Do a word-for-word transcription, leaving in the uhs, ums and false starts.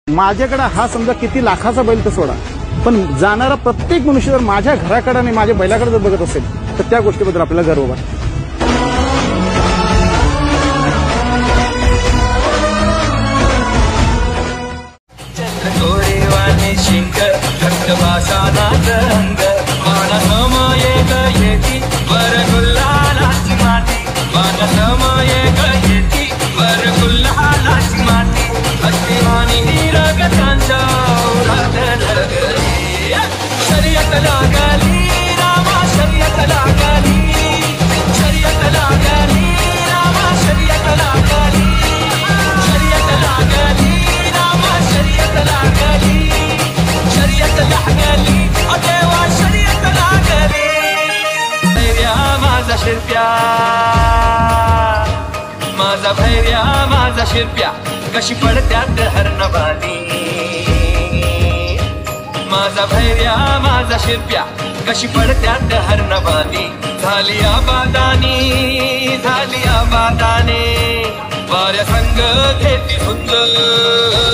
माझ्याकडे हा समजा किती लाखाचा बैल तर सोडा, पण जाणारा प्रत्येक मनुष्य जर माझ्या घराकडे आणि माझ्या बैलाकडे जर बघत असेल तर त्या गोष्टीबद्दल आपल्याला गर्व वाटतो. माझा भैर्या माझा शिरप्या कशी पडत्यात हरणबानी, माझा भैर्या माझा शिरप्या कशी पडत्यात हरणबानी. झाली आबादानी झाली आबादाने वाऱ्या संग घेती झुंज.